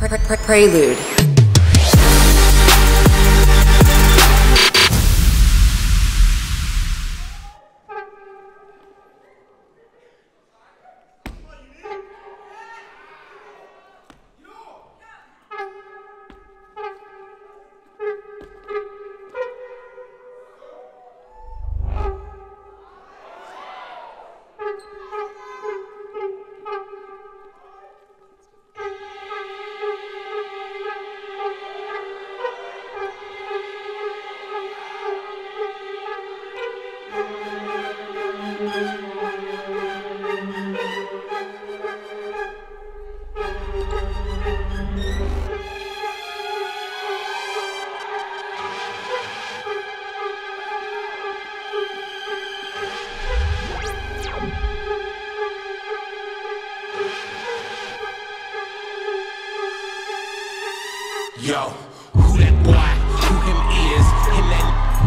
Prelude. Yo, who that boy, who him is, him that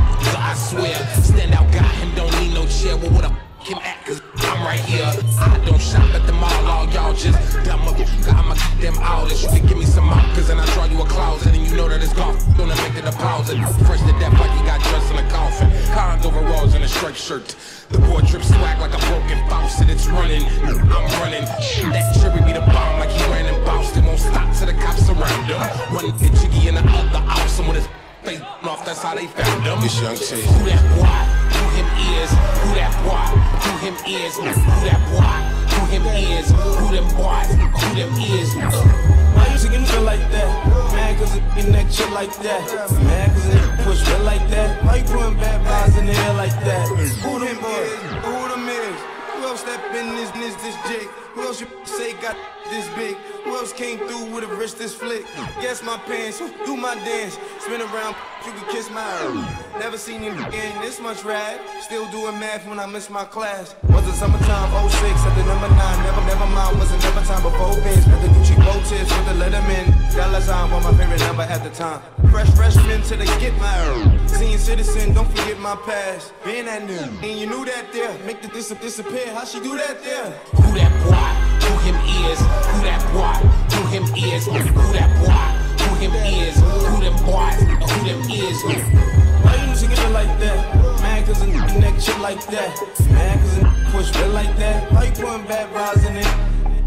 I swear, stand out guy, him don't need no chair, well what the him at, cause I'm right here. I don't shop at the mall, all y'all just dumb up, I'ma get them out, and you can give me some markers, and I draw you a closet, and you know that it's gone, gonna make the deposit, fresh to death like he got dressed in a coffin, cons overalls and a striped shirt, the boy drip swag like a broken faucet, it's running, I'm running, that cherry be the bomb like he ran in Boston, won't stop till the cops around him, one the jiggy and the other awesome with his face off, that's how they found him. This young T. Who that boy, who him is, who that boy, who him is, who that boy, who him is, who them boys, who them is. Why you singing shit like that? Man, cause it in that shit like that. Man, cause it push shit like that. Why you putting bad vibes in the air like that? Who them is? Who them is? Who else that been this jig? Who else you say got this big? Who else came through with a wrist this flick? Guess my pants, do my dance. Spin around, you can kiss my ass. Never seen you in this much rad. Still doing math when I miss my class. Was it summertime, 06, at the number 9. Never mind, wasn't never time before Vince. With the Gucci bow tips, with the Letterman. Galazan was my favorite number at the time. Freshman till they get my ass. Seeing citizen, don't forget my past. Being that new, and you knew that there. Make the disappear, how she do that there? Who that boy, who him is, who that boy, who him is, who that boy, who him is, who them boys, who them is. Why you singing shit like that? Man, cause a neck shit like that. Man, cause a push shit like that. Why you putting bad vibes in it?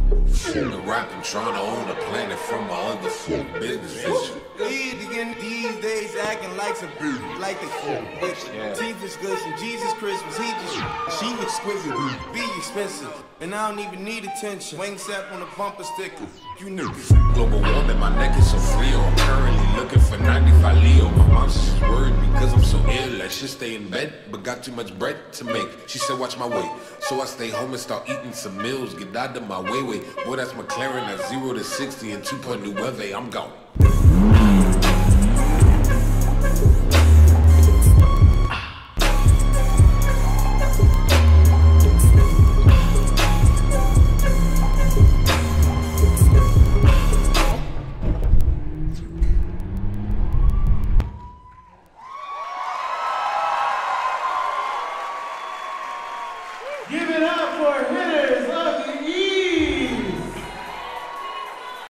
The rap and trying to own the planet from my other business vision. These days acting like some like a bitch. Teeth is good, some Jesus Christmas. She exquisite, be expensive, and I don't even need attention. Wing sap on the bumper sticker, you knew. Global warming, my neck is so free. I'm currently looking for 95 Leo. My mom's just worried because I'm so ill. I should stay in bed, but got too much bread to make. She said, watch my weight. So I stay home and start eating some meals. Get out of my way. Boy, that's McLaren at 0 to 60 and 2.2 weather. I'm gone.